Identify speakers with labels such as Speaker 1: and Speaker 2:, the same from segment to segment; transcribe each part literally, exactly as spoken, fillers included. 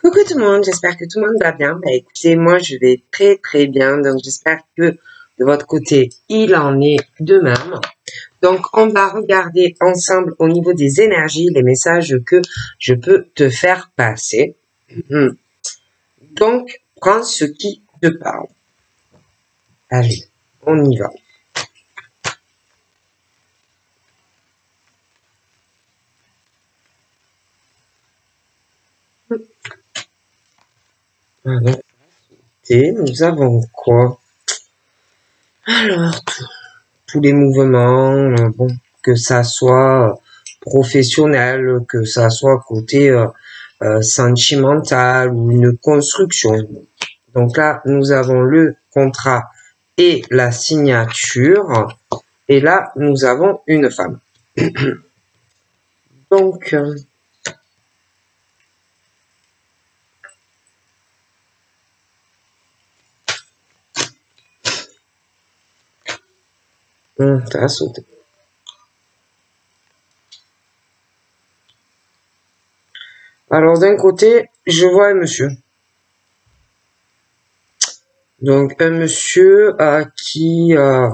Speaker 1: Coucou tout le monde, j'espère que tout le monde va bien. Bah écoutez, moi je vais très très bien, donc j'espère que de votre côté il en est de même. Donc on va regarder ensemble au niveau des énergies les messages que je peux te faire passer. Donc prends ce qui te parle. Allez, on y va. Alors, et nous avons quoi? Alors, tous les mouvements, bon, que ça soit professionnel, que ça soit côté euh, euh, sentimental ou une construction. Donc là, nous avons le contrat et la signature. Et là, nous avons une femme. Donc, euh, hum, ça a sauté. Alors, d'un côté, je vois un monsieur. Donc, un monsieur euh, qui... Euh,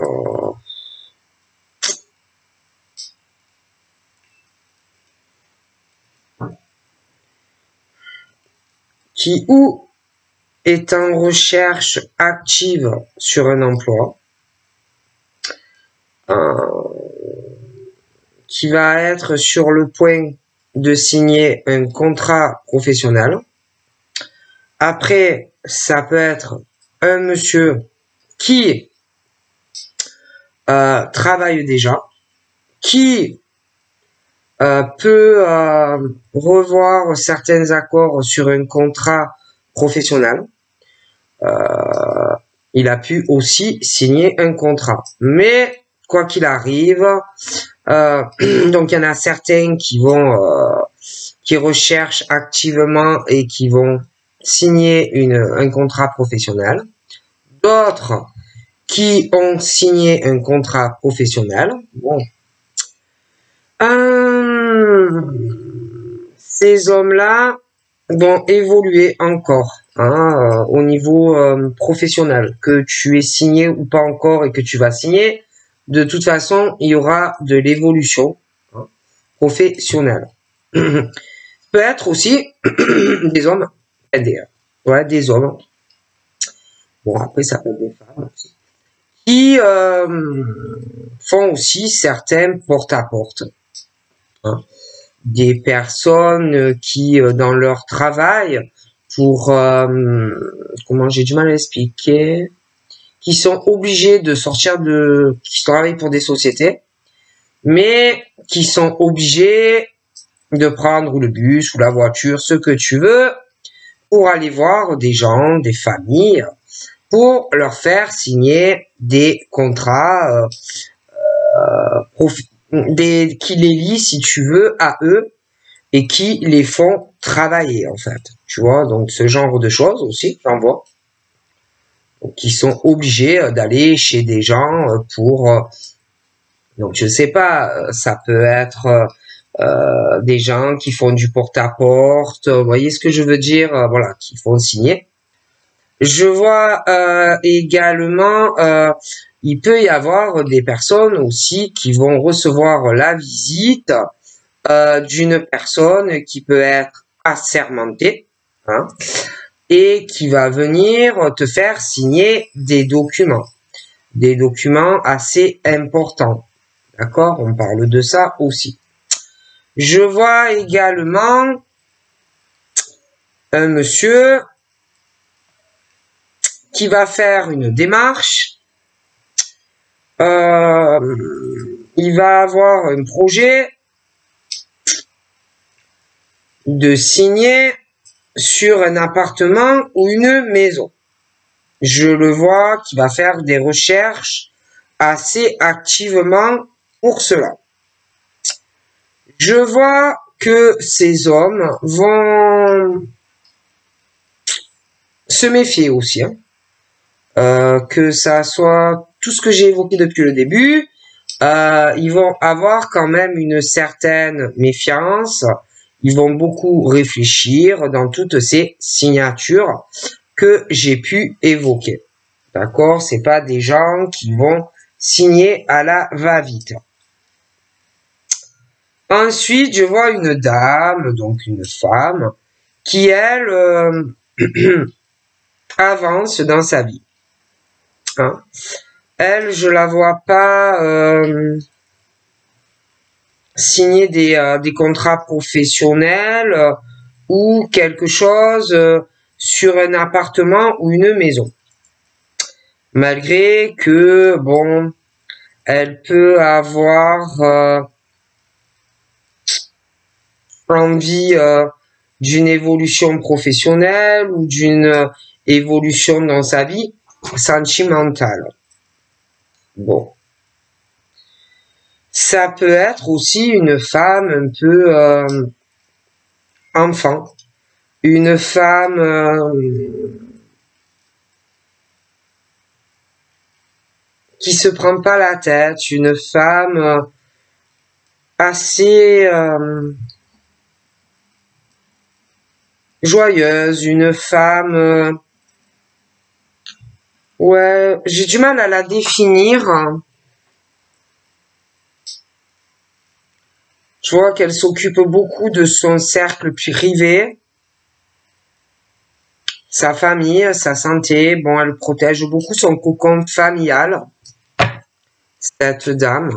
Speaker 1: qui ou est en recherche active sur un emploi, euh, qui va être sur le point de signer un contrat professionnel. Après, ça peut être un monsieur qui euh, travaille déjà, qui euh, peut euh, revoir certains accords sur un contrat professionnel. Euh, il a pu aussi signer un contrat. Mais, quoi qu'il arrive, euh, donc il y en a certains qui vont, euh, qui recherchent activement et qui vont signer une, un contrat professionnel. D'autres qui ont signé un contrat professionnel. Bon. Euh, ces hommes-là vont évoluer encore hein, euh, au niveau euh, professionnel, que tu aies signé ou pas encore et que tu vas signer. De toute façon, il y aura de l'évolution hein, professionnelle. Peut être aussi des hommes, des, ouais, des hommes. Bon, après, ça peut être des femmes aussi. Qui euh, font aussi certains porte-à-porte. Hein. Des personnes qui, dans leur travail, pour, euh, comment j'ai du mal à expliquer, qui sont obligés de sortir de, qui travaillent pour des sociétés, mais qui sont obligés de prendre le bus ou la voiture, ce que tu veux, pour aller voir des gens, des familles, pour leur faire signer des contrats, euh, profi- des, qui les lient, si tu veux, à eux, et qui les font travailler, en fait. Tu vois, donc ce genre de choses aussi, j'en vois. Donc, qui sont obligés d'aller chez des gens pour... Donc, je sais pas, ça peut être euh, des gens qui font du porte-à-porte, vous voyez ce que je veux dire, voilà, qui font signer. Je vois euh, également, euh, il peut y avoir des personnes aussi qui vont recevoir la visite euh, d'une personne qui peut être assermentée, hein, et qui va venir te faire signer des documents, des documents assez importants. D'accord? On parle de ça aussi. Je vois également un monsieur qui va faire une démarche. Euh, il va avoir un projet de signer sur un appartement ou une maison. Je le vois qui va faire des recherches assez activement pour cela. Je vois que ces hommes vont se méfier aussi. Hein. Euh, que ça soit tout ce que j'ai évoqué depuis le début, euh, ils vont avoir quand même une certaine méfiance Ils vont beaucoup réfléchir dans toutes ces signatures que j'ai pu évoquer. D'accord? C'est pas des gens qui vont signer à la va-vite. Ensuite, je vois une dame, donc une femme, qui, elle, euh, avance dans sa vie. Hein? Elle, je la vois pas euh, signer des, euh, des contrats professionnels euh, ou quelque chose euh, sur un appartement ou une maison. Malgré que, bon, elle peut avoir euh, envie euh, d'une évolution professionnelle ou d'une euh, évolution dans sa vie sentimentale. Bon. Ça peut être aussi une femme un peu euh, enfant, une femme euh, qui se prend pas la tête, une femme euh, assez euh, joyeuse, une femme euh, ouais, j'ai du mal à la définir. Je vois qu'elle s'occupe beaucoup de son cercle privé, sa famille, sa santé. Bon, elle protège beaucoup son cocon familial, cette dame.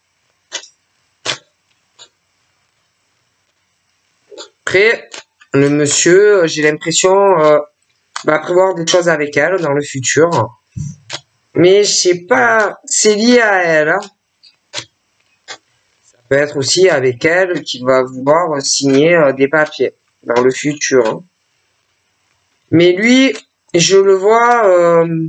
Speaker 1: Après, le monsieur, j'ai l'impression, euh, va prévoir des choses avec elle dans le futur. Mais je sais pas, c'est lié à elle. Hein. Ça peut être aussi avec elle qu'il va vouloir signer euh, des papiers dans le futur. Hein. Mais lui, je le vois euh,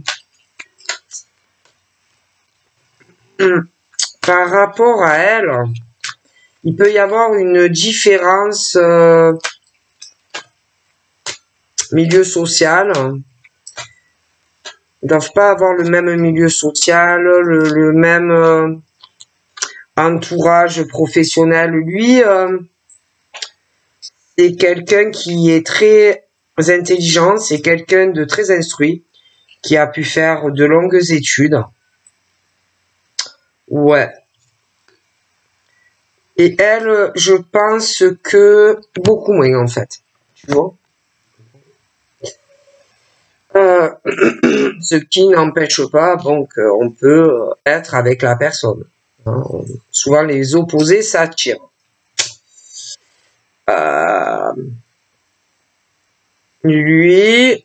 Speaker 1: par rapport à elle, il peut y avoir une différence euh, milieu social. Ils doivent pas avoir le même milieu social, le, le même euh, entourage professionnel. Lui, euh, c'est quelqu'un qui est très intelligent, c'est quelqu'un de très instruit, qui a pu faire de longues études. Ouais. Et elle, je pense que beaucoup moins en fait. Tu vois? Euh, ce qui n'empêche pas bon qu'on peut être avec la personne. Hein. Souvent les opposés s'attirent. Euh, lui,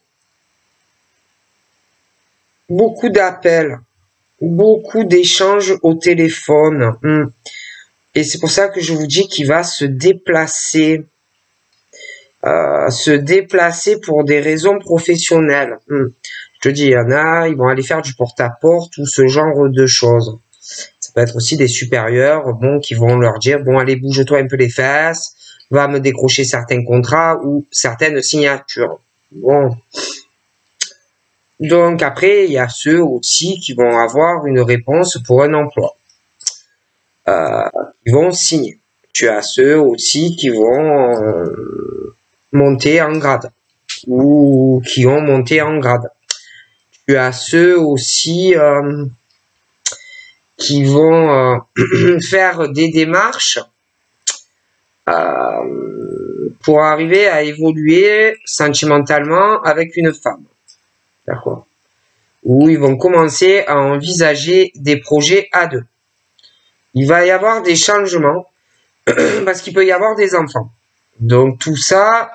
Speaker 1: beaucoup d'appels, beaucoup d'échanges au téléphone. Hum. Et c'est pour ça que je vous dis qu'il va se déplacer. Euh, se déplacer pour des raisons professionnelles. Hum. Je te dis, il y en a, ils vont aller faire du porte-à-porte ou ce genre de choses. Ça peut être aussi des supérieurs, bon, qui vont leur dire, bon, allez, bouge-toi un peu les fesses, va me décrocher certains contrats ou certaines signatures. Bon. Donc après, il y a ceux aussi qui vont avoir une réponse pour un emploi. Euh, ils vont signer. Tu as ceux aussi qui vont euh, monter en grade ou qui ont monté en grade. Tu as ceux aussi euh, qui vont euh, faire des démarches euh, pour arriver à évoluer sentimentalement avec une femme. D'accord. Où ils vont commencer à envisager des projets à deux. Il va y avoir des changements parce qu'il peut y avoir des enfants. Donc tout ça,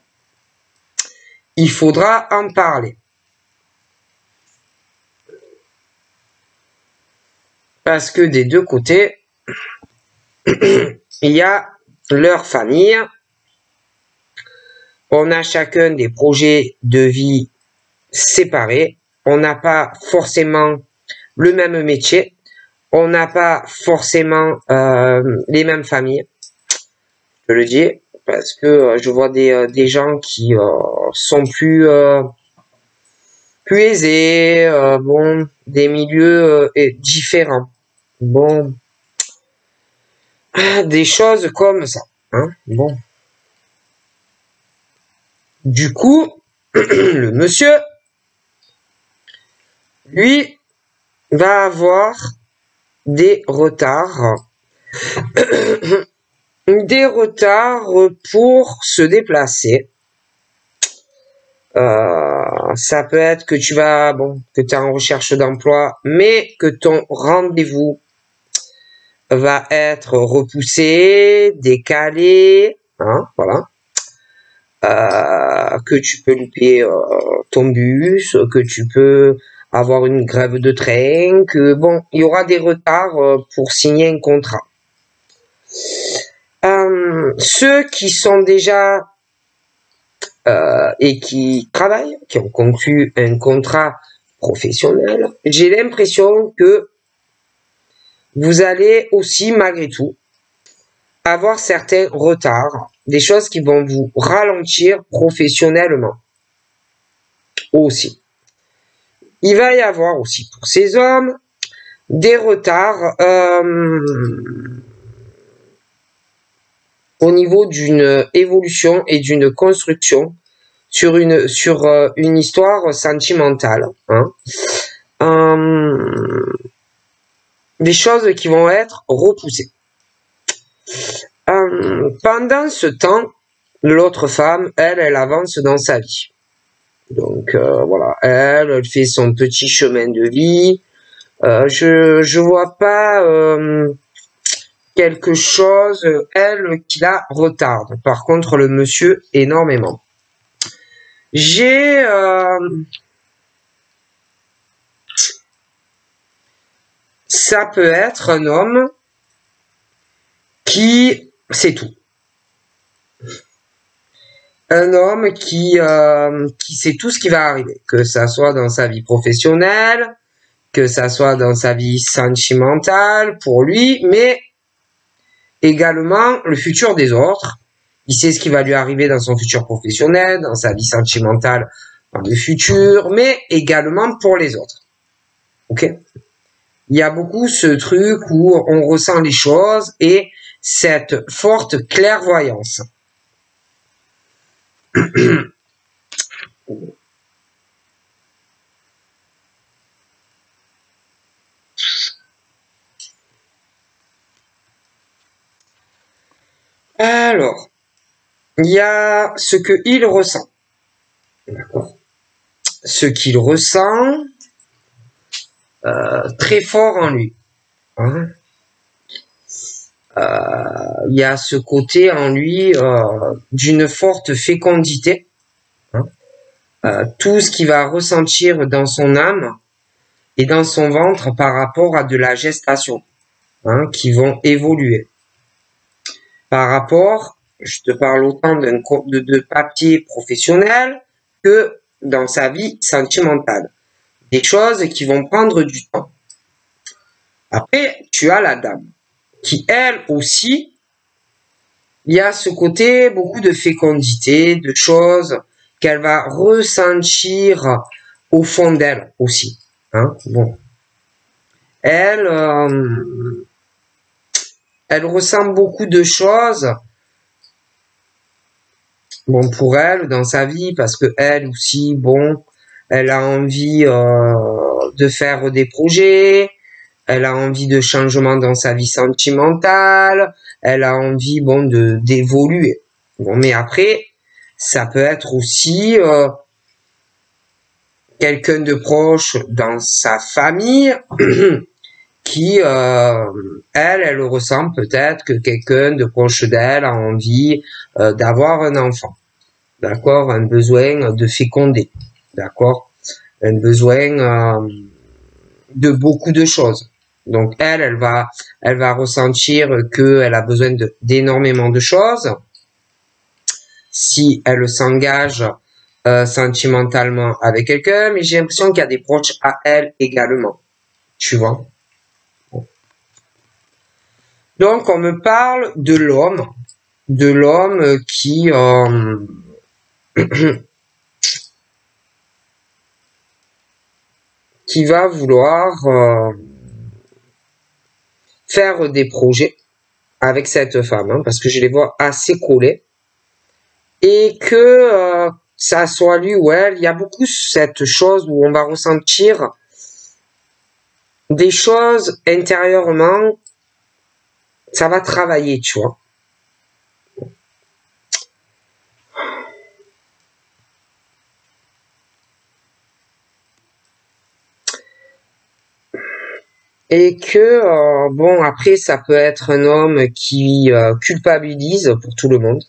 Speaker 1: il faudra en parler. Parce que des deux côtés, il y a leur famille. On a chacun des projets de vie séparés. On n'a pas forcément le même métier. On n'a pas forcément euh, les mêmes familles. Je le dis parce que euh, je vois des, euh, des gens qui euh, sont plus euh, plus aisés, euh, bon, des milieux euh, différents. Bon, des choses comme ça. Hein, bon. Du coup, le monsieur, lui, va avoir des retards, des retards pour se déplacer. Euh, ça peut être que tu vas, bon, que tu es en recherche d'emploi, mais que ton rendez-vous va être repoussé, décalé, hein, voilà. Euh, que tu peux louper euh, ton bus, que tu peux avoir une grève de train, que bon, il y aura des retards euh, pour signer un contrat. Euh, ceux qui sont déjà euh, et qui travaillent, qui ont conclu un contrat professionnel, j'ai l'impression que vous allez aussi, malgré tout, avoir certains retards, des choses qui vont vous ralentir professionnellement aussi. Il va y avoir aussi pour ces hommes des retards euh, au niveau d'une évolution et d'une construction sur une sur euh, une histoire sentimentale, hein. Euh, des choses qui vont être repoussées. Euh, pendant ce temps, l'autre femme, elle, elle avance dans sa vie. Donc euh, voilà, elle, elle fait son petit chemin de vie. Euh, je je vois pas euh, quelque chose, elle, qui la retarde. Par contre, le monsieur, énormément. J'ai euh, ça peut être un homme qui, c'est tout. Un homme qui euh, qui sait tout ce qui va arriver, que ça soit dans sa vie professionnelle, que ça soit dans sa vie sentimentale pour lui, mais également le futur des autres. Il sait ce qui va lui arriver dans son futur professionnel, dans sa vie sentimentale, dans le futur, mais également pour les autres. Ok? Il y a beaucoup ce truc où on ressent les choses et cette forte clairvoyance. Alors, il y a ce qu'il ressent. D'accord. Ce qu'il ressent euh, très fort en lui. Hein. Euh, il y a ce côté en lui euh, d'une forte fécondité. Hein. Euh, tout ce qu'il va ressentir dans son âme et dans son ventre par rapport à de la gestation, hein, qui vont évoluer. Par rapport, je te parle autant d'un de, de papier professionnel que dans sa vie sentimentale. Des choses qui vont prendre du temps. Après, tu as la dame, qui elle aussi, il y a ce côté, beaucoup de fécondité, de choses qu'elle va ressentir au fond d'elle aussi. Hein, bon. Elle, euh, elle ressent beaucoup de choses, bon, pour elle, dans sa vie, parce que elle aussi, bon, elle a envie euh, de faire des projets, elle a envie de changement dans sa vie sentimentale, elle a envie, bon, de d'évoluer. Bon, mais après, ça peut être aussi euh, quelqu'un de proche dans sa famille qui, euh, elle, elle ressent peut-être que quelqu'un de proche d'elle a envie euh, d'avoir un enfant. D'accord? Un besoin de féconder. D'accord? Un besoin euh, de beaucoup de choses. Donc elle, elle va, elle va ressentir qu'elle a besoin de, d'énormément de choses. Si elle s'engage euh, sentimentalement avec quelqu'un, mais j'ai l'impression qu'il y a des proches à elle également. Tu vois? Donc on me parle de l'homme, de l'homme qui euh, qui va vouloir euh, faire des projets avec cette femme, hein, parce que je les vois assez collés, et que euh, ça soit lui ou elle, il y a beaucoup cette chose où on va ressentir des choses intérieurement, ça va travailler, tu vois. Et que, euh, bon, après, ça peut être un homme qui euh, culpabilise pour tout le monde,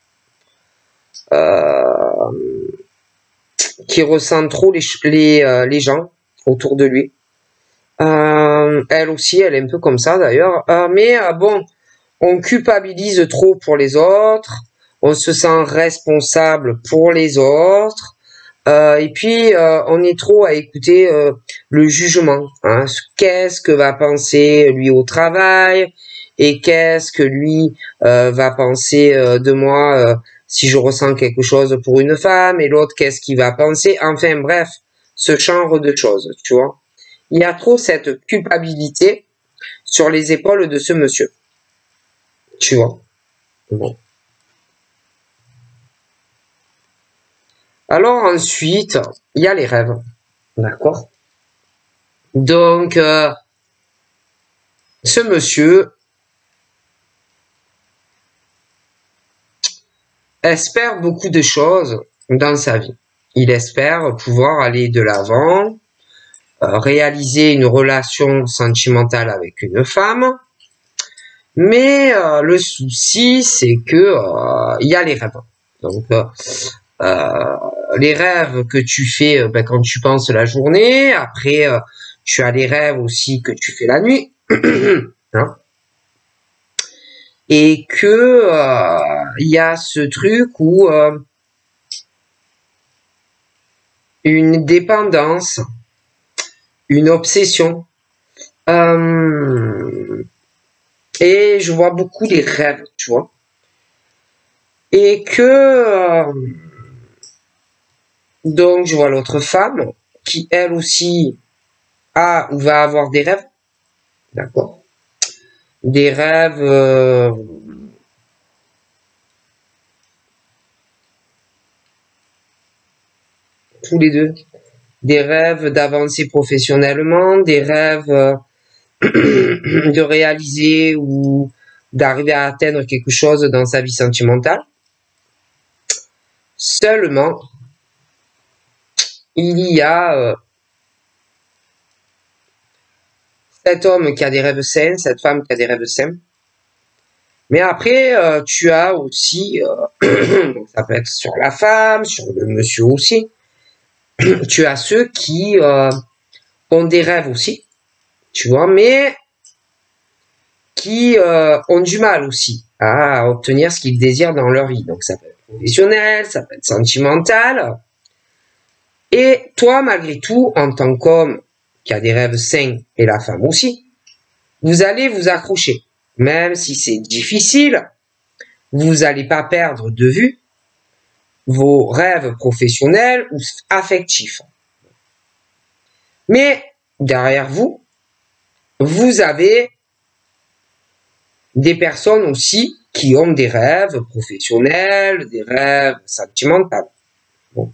Speaker 1: euh, qui ressent trop les, les, euh, les gens autour de lui. Euh, elle aussi, elle est un peu comme ça d'ailleurs. Euh, mais euh, bon, on culpabilise trop pour les autres, on se sent responsable pour les autres, euh, et puis euh, on est trop à écouter euh, le jugement. Hein. Qu'est-ce que va penser lui au travail et qu'est-ce que lui euh, va penser euh, de moi euh, si je ressens quelque chose pour une femme et l'autre qu'est-ce qu'il va penser. Enfin bref, ce genre de choses, tu vois. Il y a trop cette culpabilité sur les épaules de ce monsieur. Tu vois. Bon. Alors ensuite, il y a les rêves. D'accord. Donc, euh, ce monsieur espère beaucoup de choses dans sa vie. Il espère pouvoir aller de l'avant, euh, réaliser une relation sentimentale avec une femme. Mais euh, le souci, c'est que euh, il y a les rêves. Donc, euh, euh, les rêves que tu fais euh, ben, quand tu penses la journée. Après, euh, tu as les rêves aussi que tu fais la nuit. Hein. Et que il euh, y a ce truc où euh, une dépendance, une obsession. Euh, et je vois beaucoup les rêves, tu vois. Et que euh, donc je vois l'autre femme qui elle aussi a ou va avoir des rêves. D'accord. Des rêves euh, tous les deux. Des rêves d'avancer professionnellement, des rêves euh, de réaliser ou d'arriver à atteindre quelque chose dans sa vie sentimentale. Seulement, il y a euh, cet homme qui a des rêves sains, cette femme qui a des rêves sains. Mais après, euh, tu as aussi, euh, ça peut être sur la femme, sur le monsieur aussi, tu as ceux qui euh, ont des rêves aussi, tu vois, mais qui euh, ont du mal aussi à obtenir ce qu'ils désirent dans leur vie. Donc ça peut être professionnel, ça peut être sentimental. Et toi, malgré tout, en tant qu'homme qui a des rêves sains, et la femme aussi, vous allez vous accrocher. Même si c'est difficile, vous n'allez pas perdre de vue vos rêves professionnels ou affectifs. Mais derrière vous, vous avez des personnes aussi qui ont des rêves professionnels, des rêves sentimentaux. Bon.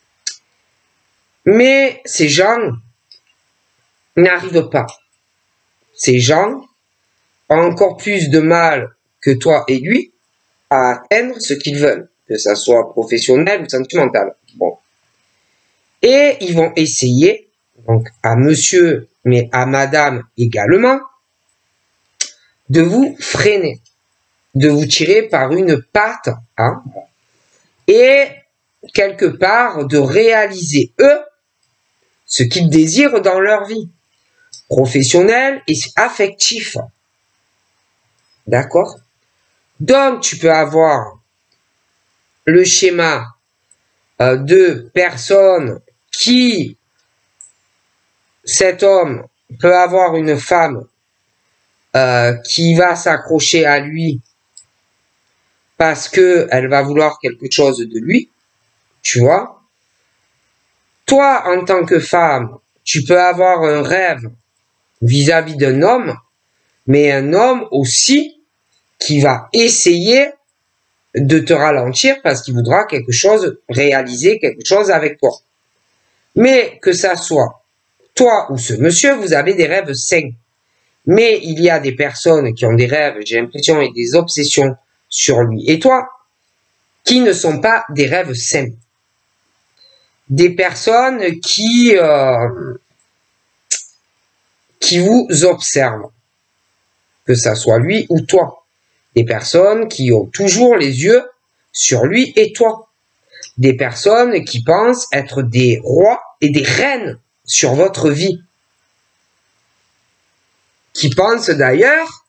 Speaker 1: Mais ces gens n'arrivent pas. Ces gens ont encore plus de mal que toi et lui à atteindre ce qu'ils veulent, que ça soit professionnel ou sentimental. Bon. Et ils vont essayer, donc à monsieur, mais à madame également, de vous freiner, de vous tirer par une patte, hein, et quelque part de réaliser eux ce qu'ils désirent dans leur vie, professionnelle et affectif. D'accord? Donc, tu peux avoir le schéma euh, de personnes qui, cet homme peut avoir une femme euh, qui va s'accrocher à lui parce que elle va vouloir quelque chose de lui, tu vois. Toi, en tant que femme, tu peux avoir un rêve vis-à-vis d'un homme, mais un homme aussi qui va essayer de te ralentir parce qu'il voudra quelque chose, réaliser quelque chose avec toi. Mais que ça soit toi ou ce monsieur, vous avez des rêves sains. Mais il y a des personnes qui ont des rêves, j'ai l'impression, et des obsessions sur lui et toi, qui ne sont pas des rêves sains. Des personnes qui, euh, qui vous observent, que ça soit lui ou toi. Des personnes qui ont toujours les yeux sur lui et toi. Des personnes qui pensent être des rois et des reines sur votre vie. Qui pensent d'ailleurs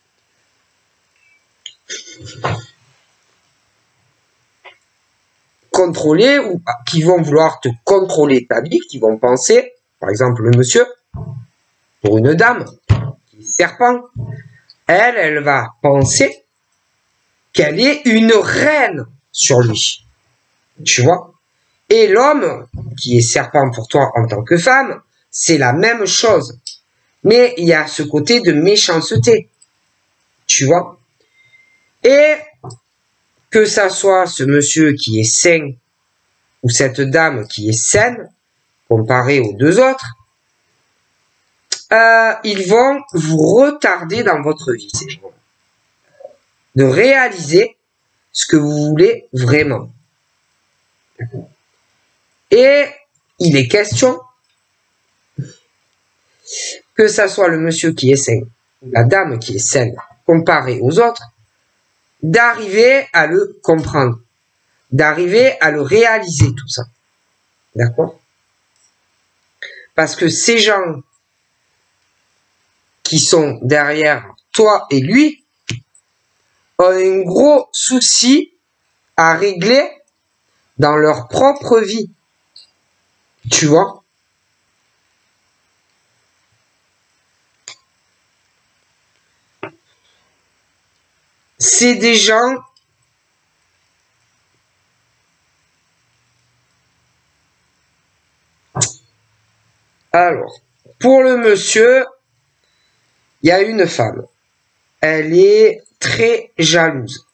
Speaker 1: contrôler ou qui vont vouloir te contrôler ta vie, qui vont penser, par exemple le monsieur, pour une dame, qui est serpent, elle, elle va penser qu'elle est une reine sur lui. Tu vois? Et l'homme, qui est serpent pour toi en tant que femme, c'est la même chose. Mais il y a ce côté de méchanceté. Tu vois? Et que ça soit ce monsieur qui est sain ou cette dame qui est saine, comparé aux deux autres, euh, ils vont vous retarder dans votre vie, ces gens. De réaliser ce que vous voulez vraiment. Et il est question que ça soit le monsieur qui est sain ou la dame qui est saine, comparé aux autres, d'arriver à le comprendre, d'arriver à le réaliser tout ça. D'accord? Parce que ces gens qui sont derrière toi et lui ont un gros souci à régler dans leur propre vie. Tu vois? C'est des gens alors, pour le monsieur, il y a une femme. Elle est très jalouse,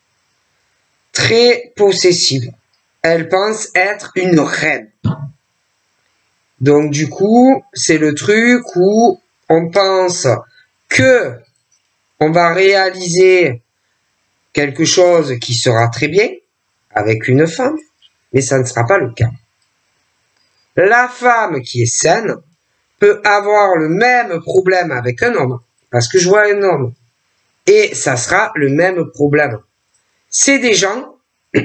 Speaker 1: très possessive. Elle pense être une reine. Donc du coup, c'est le truc où on pense que on va réaliser quelque chose qui sera très bien avec une femme, mais ça ne sera pas le cas. La femme qui est saine peut avoir le même problème avec un homme, parce que je vois un homme, et ça sera le même problème. C'est des gens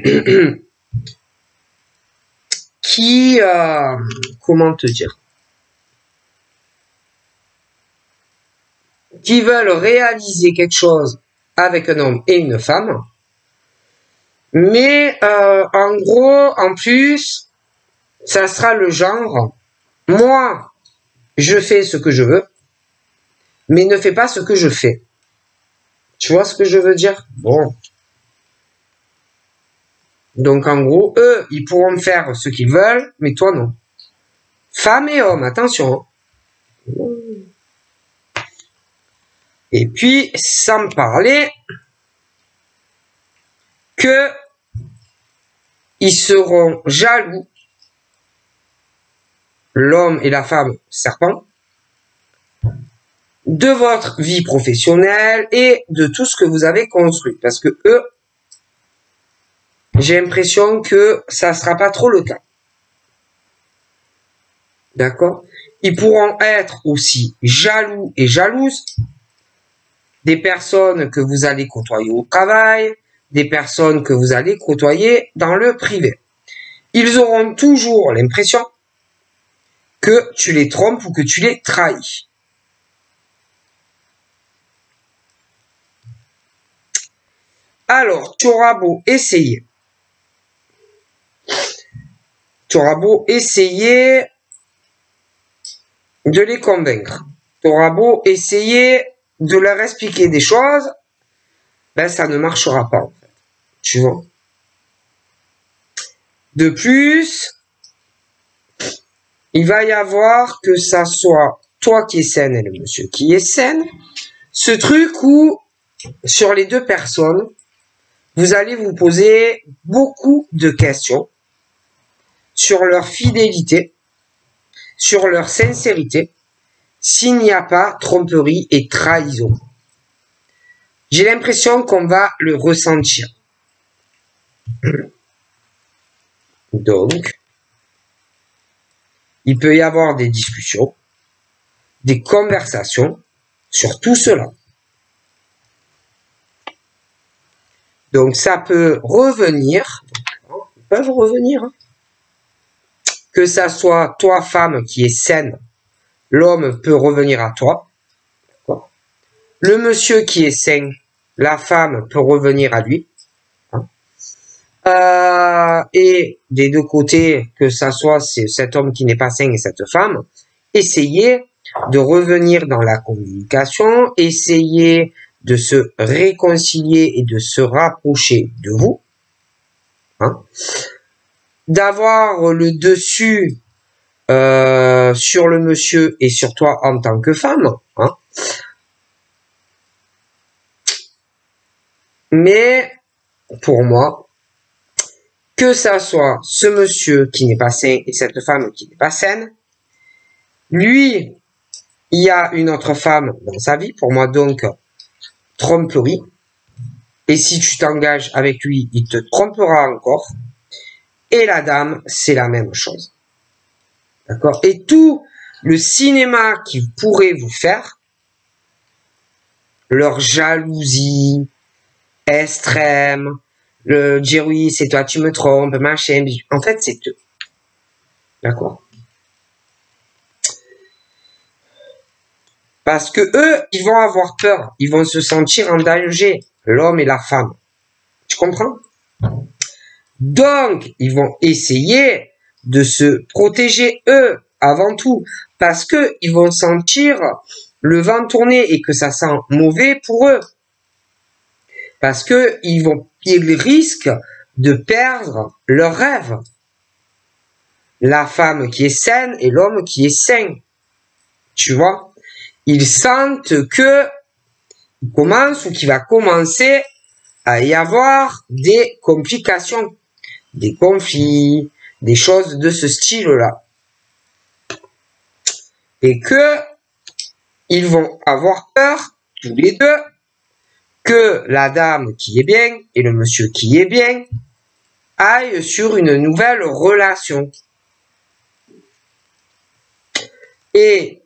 Speaker 1: qui, euh, comment te dire, qui veulent réaliser quelque chose avec un homme et une femme, mais euh, en gros, en plus, ça sera le genre, moi, je fais ce que je veux, mais ne fais pas ce que je fais. Tu vois ce que je veux dire? Bon. Donc en gros, eux, ils pourront faire ce qu'ils veulent, mais toi non. Femmes et hommes, attention. Et puis, sans parler que ils seront jaloux, l'homme et la femme serpent, de votre vie professionnelle et de tout ce que vous avez construit. Parce que eux, j'ai l'impression que ça sera pas trop le cas. D'accord? Ils pourront être aussi jaloux et jalouses des personnes que vous allez côtoyer au travail, des personnes que vous allez côtoyer dans le privé. Ils auront toujours l'impression que tu les trompes ou que tu les trahis. Alors, tu auras beau essayer, tu auras beau essayer de les convaincre, tu auras beau essayer de leur expliquer des choses, ben ça ne marchera pas, en fait. Tu vois. De plus, il va y avoir que ça soit toi qui es saine et le monsieur qui est saine, ce truc où, sur les deux personnes, vous allez vous poser beaucoup de questions sur leur fidélité, sur leur sincérité, s'il n'y a pas tromperie et trahison. J'ai l'impression qu'on va le ressentir. Donc, il peut y avoir des discussions, des conversations sur tout cela. Donc, ça peut revenir, ils peuvent revenir, hein. Que ça soit toi, femme, qui est saine, l'homme peut revenir à toi. Le monsieur qui est sain, la femme peut revenir à lui. Hein. Euh, et des deux côtés, que ça soit cet homme qui n'est pas sain et cette femme, essayez de revenir dans la communication, essayez de se réconcilier et de se rapprocher de vous, hein, d'avoir le dessus euh, sur le monsieur et sur toi en tant que femme, hein. Mais pour moi, que ça soit ce monsieur qui n'est pas sain et cette femme qui n'est pas saine, lui, il y a une autre femme dans sa vie, pour moi donc, tromperie. Et si tu t'engages avec lui, il te trompera encore. Et la dame, c'est la même chose. D'accord? Et tout le cinéma qu'ils pourraient vous faire, leur jalousie extrême, le dire oui, c'est toi, tu me trompes, machin, en fait, c'est eux. D'accord? Parce que eux, ils vont avoir peur, ils vont se sentir en danger, l'homme et la femme. Tu comprends? Donc, ils vont essayer de se protéger eux avant tout, parce que ils vont sentir le vent tourner et que ça sent mauvais pour eux. Parce que ils vont, ils risquent de perdre leur rêve. La femme qui est saine et l'homme qui est sain. Tu vois? Ils sentent que il commence ou qu'il va commencer à y avoir des complications, des conflits, des choses de ce style-là. Et que ils vont avoir peur, tous les deux, que la dame qui est bien et le monsieur qui est bien aillent sur une nouvelle relation. Et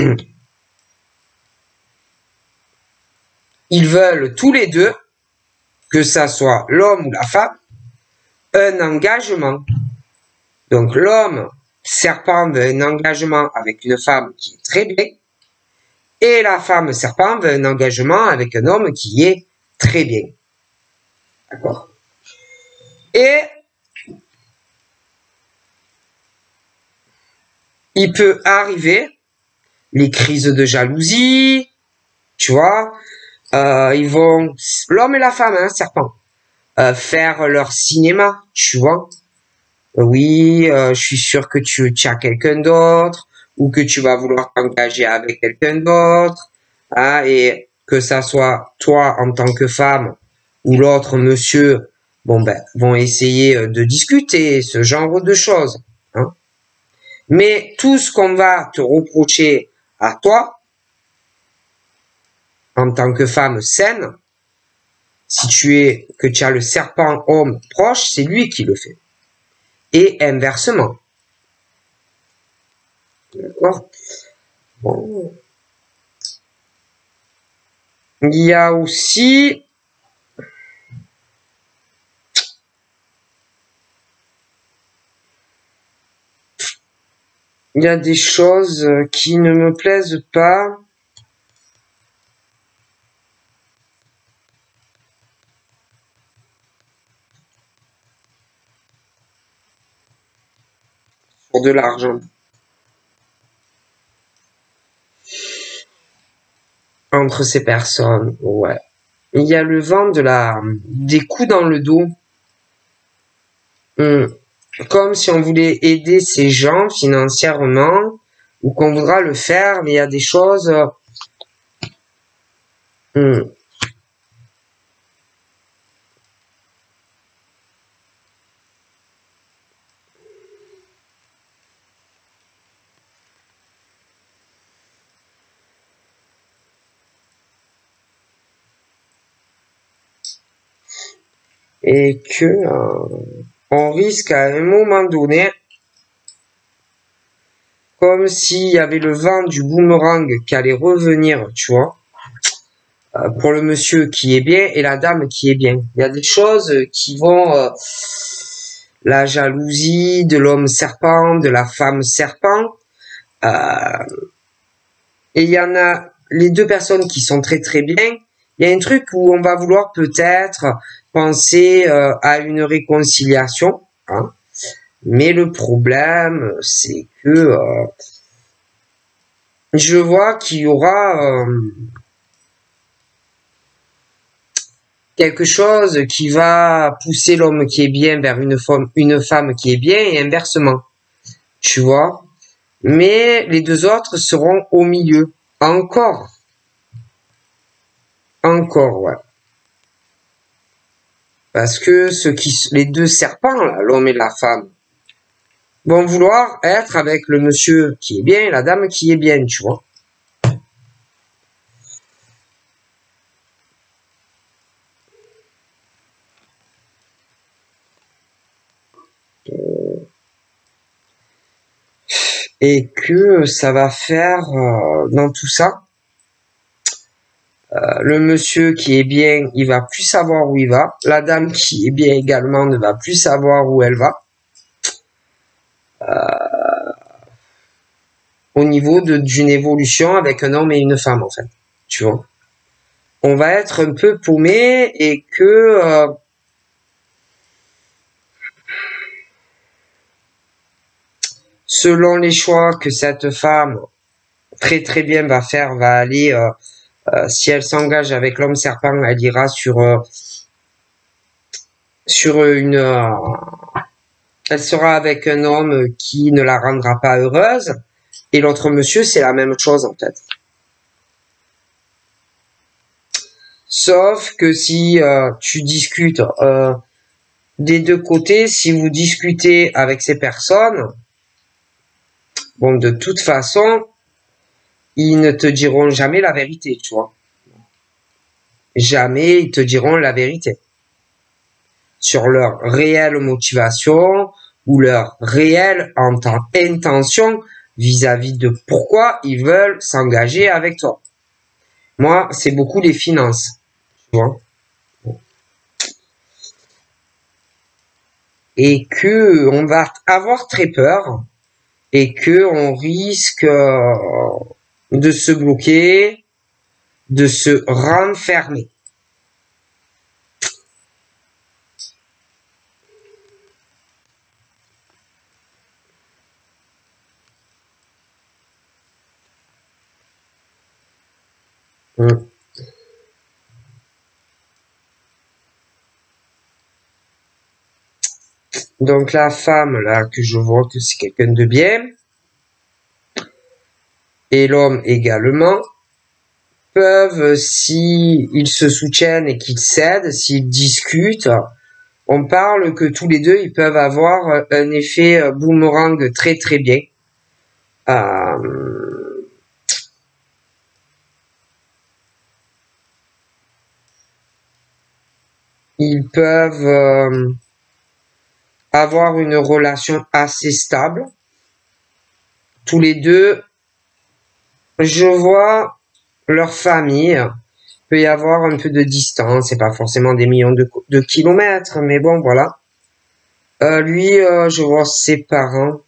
Speaker 1: ils veulent tous les deux, que ça soit l'homme ou la femme, un engagement. Donc l'homme serpent veut un engagement avec une femme qui est très bien, et la femme serpent veut un engagement avec un homme qui est très bien. D'accord? Et il peut arriver les crises de jalousie, tu vois, euh, ils vont, l'homme et la femme, hein, serpent, euh, faire leur cinéma, tu vois. Oui, euh, je suis sûr que tu, tu as quelqu'un d'autre, ou que tu vas vouloir t'engager avec quelqu'un d'autre, hein, et que ça soit toi en tant que femme ou l'autre monsieur, bon ben, vont essayer de discuter ce genre de choses, hein. Mais tout ce qu'on va te reprocher à toi, en tant que femme saine, si tu es, que tu as le serpent homme proche, c'est lui qui le fait. Et inversement. D'accord? Bon. Il y a aussi il y a des choses qui ne me plaisent pas. Pour de l'argent. Entre ces personnes, ouais. Il y a le vent de la, des coups dans le dos. Hum. Comme si on voulait aider ces gens financièrement, ou qu'on voudra le faire, mais il y a des choses. Hum. et que euh, on risque à un moment donné, comme s'il y avait le vent du boomerang qui allait revenir, tu vois, euh, pour le monsieur qui est bien et la dame qui est bien. Il y a des choses qui vont... Euh, la jalousie de l'homme serpent, de la femme serpent. Euh, et il y en a les deux personnes qui sont très très bien. Il y a un truc où on va vouloir peut-être penser euh, à une réconciliation. Hein. Mais le problème, c'est que euh, je vois qu'il y aura euh, quelque chose qui va pousser l'homme qui est bien vers une femme, une femme qui est bien et inversement. Tu vois? Mais les deux autres seront au milieu. Encore. Encore, ouais. Parce que ceux qui, les deux serpents, là, l'homme et la femme, vont vouloir être avec le monsieur qui est bien et la dame qui est bien, tu vois. Et que ça va faire, euh, dans tout ça, euh, le monsieur qui est bien, il va plus savoir où il va. La dame qui est bien également ne va plus savoir où elle va. Euh, au niveau de, d'une évolution avec un homme et une femme, en fait. Tu vois. On va être un peu paumé et que euh, selon les choix que cette femme très très bien va faire, va aller, euh, euh, si elle s'engage avec l'homme serpent, elle ira sur euh, sur une, euh, elle sera avec un homme qui ne la rendra pas heureuse. Et l'autre monsieur, c'est la même chose en fait. Sauf que si euh, tu discutes euh, des deux côtés, si vous discutez avec ces personnes, bon, de toute façon, ils ne te diront jamais la vérité, tu vois. Jamais ils te diront la vérité sur leur réelle motivation ou leur réelle intention vis-à-vis de pourquoi ils veulent s'engager avec toi. Moi, c'est beaucoup les finances, tu vois. Et que on va avoir très peur et que on risque de se bloquer, de se renfermer. Donc la femme là que je vois que c'est quelqu'un de bien et l'homme également peuvent, si ils se soutiennent et qu'ils s'aident, s'ils discutent, on parle que tous les deux ils peuvent avoir un effet boomerang très très bien. Euh, ils peuvent euh, avoir une relation assez stable. Tous les deux, je vois leur famille, il peut y avoir un peu de distance, c'est pas forcément des millions de, de kilomètres, mais bon, voilà. Euh, lui, euh, je vois ses parents.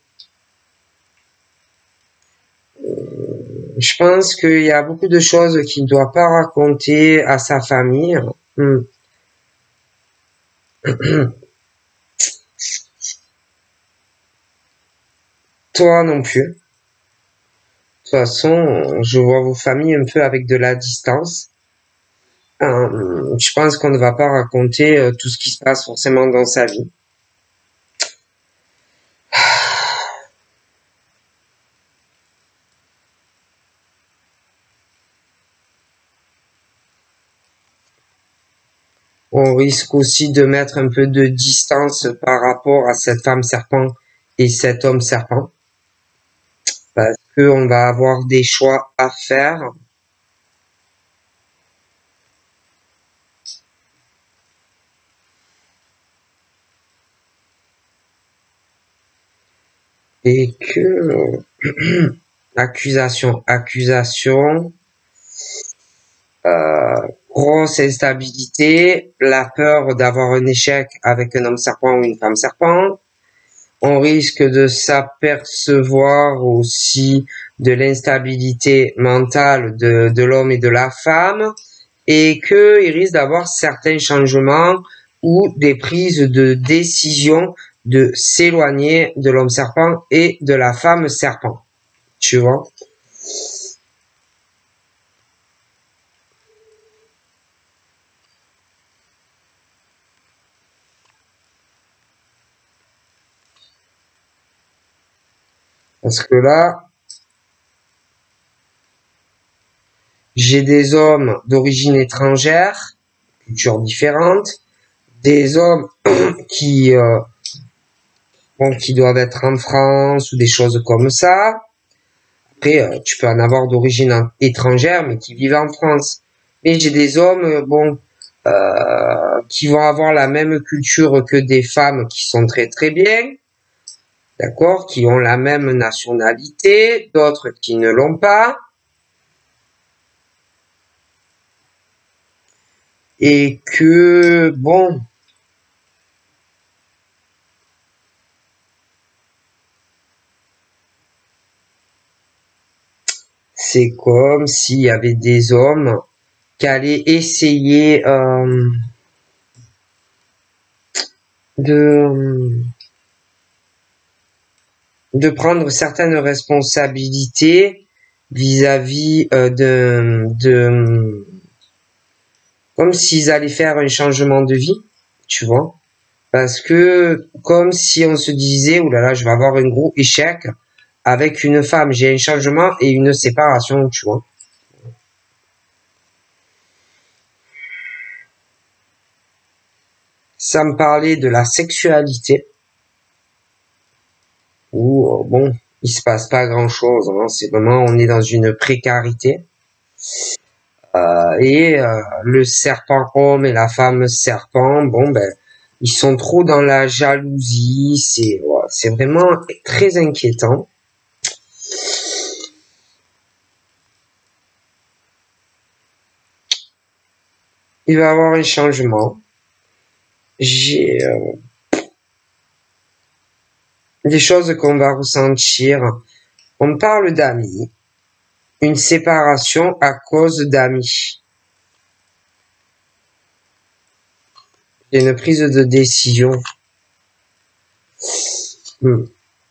Speaker 1: Je pense qu'il y a beaucoup de choses qu'il ne doit pas raconter à sa famille. Hmm. Toi non plus. De toute façon, je vois vos familles un peu avec de la distance. Euh, je pense qu'on ne va pas raconter euh, tout ce qui se passe forcément dans sa vie. On risque aussi de mettre un peu de distance par rapport à cette femme serpent et cet homme serpent. Parce qu'on va avoir des choix à faire. Et que accusation, accusation, euh, grosse instabilité, la peur d'avoir un échec avec un homme serpent ou une femme serpent. On risque de s'apercevoir aussi de l'instabilité mentale de, de l'homme et de la femme, et qu'il risque d'avoir certains changements ou des prises de décision de s'éloigner de l'homme serpent et de la femme serpent. Tu vois? Parce que là, j'ai des hommes d'origine étrangère, culture différente, des hommes qui, euh, bon, qui doivent être en France ou des choses comme ça. Après, euh, tu peux en avoir d'origine étrangère, mais qui vivent en France. Mais j'ai des hommes, euh, bon, euh, qui vont avoir la même culture que des femmes qui sont très très bien, d'accord, qui ont la même nationalité, d'autres qui ne l'ont pas. Et que, bon, c'est comme s'il y avait des hommes qui allaient essayer euh, de, de prendre certaines responsabilités vis-à-vis euh, de, de, comme s'ils allaient faire un changement de vie, tu vois. Parce que, comme si on se disait, oh là là, je vais avoir un gros échec avec une femme, j'ai un changement et une séparation, tu vois. Ça me parlait de la sexualité, où, euh, bon, il se passe pas grand chose, hein. C'est vraiment, on est dans une précarité. Euh, et euh, le serpent homme et la femme serpent, bon, ben, ils sont trop dans la jalousie, c'est ouais, c'est vraiment très inquiétant. Il va y avoir un changement. J'ai euh, des choses qu'on va ressentir. On parle d'amis, une séparation à cause d'amis. Il y a une prise de décision. Hmm.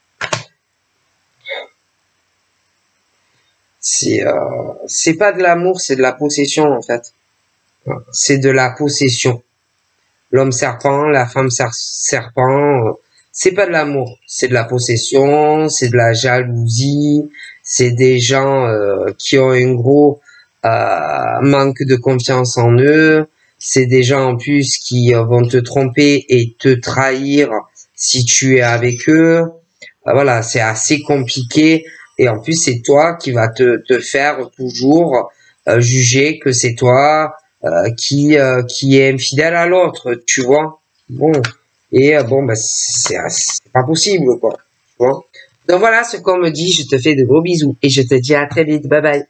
Speaker 1: C'est euh, c'est pas de l'amour, c'est de la possession en fait. C'est de la possession. L'homme serpent, la femme serpent, euh, c'est pas de l'amour, c'est de la possession, c'est de la jalousie, c'est des gens euh, qui ont un gros euh, manque de confiance en eux, c'est des gens en plus qui euh, vont te tromper et te trahir si tu es avec eux. Euh, voilà, c'est assez compliqué et en plus c'est toi qui va te, te faire toujours euh, juger que c'est toi euh, qui euh, qui est infidèle à l'autre, tu vois. Bon, et euh, bon, bah, c'est c'est pas possible, quoi. Tu vois. Donc voilà ce qu'on me dit. Je te fais de gros bisous et je te dis à très vite. Bye bye.